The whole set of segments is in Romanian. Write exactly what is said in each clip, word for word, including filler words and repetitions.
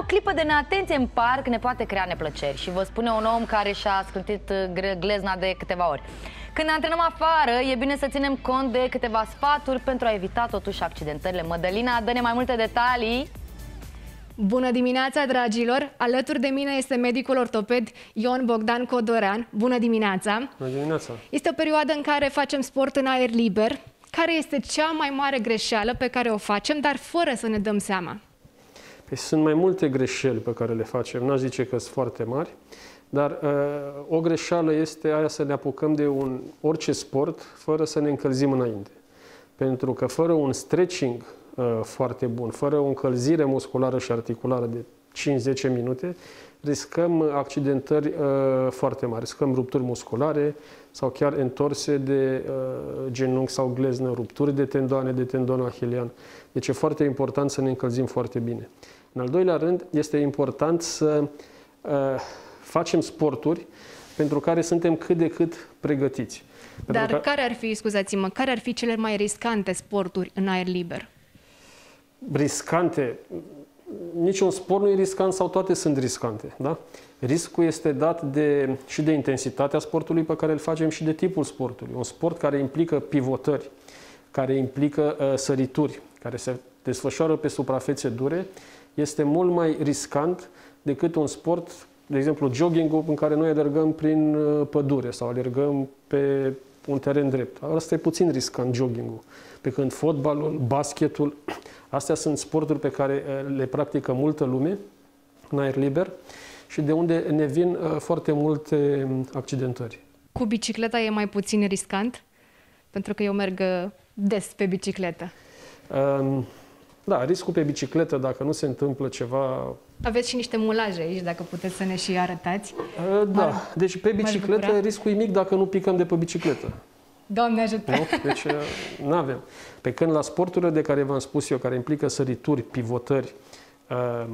clipă de neatenție în parc ne poate crea neplăceri și vă spune un om care și-a scântit glezna de câteva ori. Când ne antrenăm afară, e bine să ținem cont de câteva sfaturi pentru a evita totuși accidentările. Mădălina, dă-ne mai multe detalii. Bună dimineața, dragilor! Alături de mine este medicul ortoped Ion Bogdan Codorean. Bună dimineața! Bună dimineața! Este o perioadă în care facem sport în aer liber. Care este cea mai mare greșeală pe care o facem, dar fără să ne dăm seama? Păi sunt mai multe greșeli pe care le facem. N-aș zice că sunt foarte mari, dar uh, o greșeală este aia să ne apucăm de un, orice sport fără să ne încălzim înainte. Pentru că fără un stretching uh, foarte bun, fără o încălzire musculară și articulară de cinci zece minute, riscăm accidentări uh, foarte mari. Riscăm rupturi musculare sau chiar întorse de uh, genunchi sau gleznă, rupturi de tendoane, de tendon ahilian. Deci e foarte important să ne încălzim foarte bine. În al doilea rând, este important să uh, facem sporturi pentru care suntem cât de cât pregătiți. Dar că... care ar fi, scuzați-mă, care ar fi cele mai riscante sporturi în aer liber? Riscante? Niciun sport nu e riscant sau toate sunt riscante. Da? Riscul este dat de, și de intensitatea sportului pe care îl facem și de tipul sportului. Un sport care implică pivotări, care implică uh, sărituri, care se desfășoară pe suprafețe dure, este mult mai riscant decât un sport, de exemplu jogging-ul, în care noi alergăm prin uh, pădure sau alergăm pe un teren drept. Asta e puțin riscant, jogging-ul. Pe când fotbalul, basketul, astea sunt sporturi pe care uh, le practică multă lume în aer liber și de unde ne vin uh, foarte multe accidentări. Cu bicicleta e mai puțin riscant? Pentru că eu merg des pe bicicletă. Uh, da, riscul pe bicicletă, dacă nu se întâmplă ceva... Aveți și niște mulaje aici, dacă puteți să ne și arătați. Uh, da, deci pe bicicletă riscul e mic dacă nu picăm de pe bicicletă. Doamne ajută! Nu? Deci nu avem. Pe când la sporturile de care v-am spus eu, care implică sărituri, pivotări, um,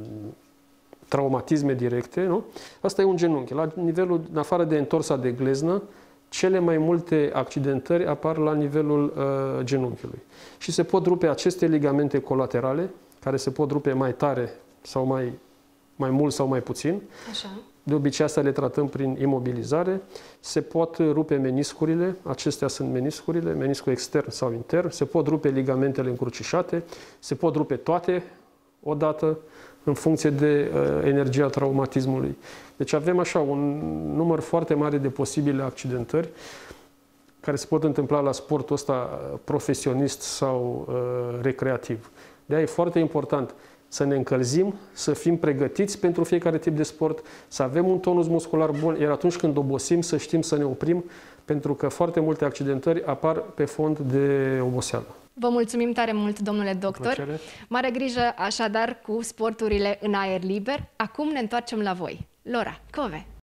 traumatisme directe, nu? Asta e un genunchi. La nivelul, în afară de întorsa de gleznă, cele mai multe accidentări apar la nivelul uh, genunchiului. Și se pot rupe aceste ligamente colaterale, care se pot rupe mai tare sau mai, mai mult sau mai puțin. Așa. De obicei, asta le tratăm prin imobilizare. Se pot rupe meniscurile, acestea sunt meniscurile, meniscul extern sau intern. Se pot rupe ligamentele încrucișate, se pot rupe toate odată în funcție de uh, energia traumatismului. Deci avem așa un număr foarte mare de posibile accidentări care se pot întâmpla la sportul ăsta profesionist sau uh, recreativ. De-aia e foarte important să ne încălzim, să fim pregătiți pentru fiecare tip de sport, să avem un tonus muscular bun, iar atunci când obosim să știm să ne oprim, pentru că foarte multe accidentări apar pe fond de oboseală. Vă mulțumim tare mult, domnule doctor. Mare grijă așadar cu sporturile în aer liber. Acum ne întoarcem la voi. Lora Cove.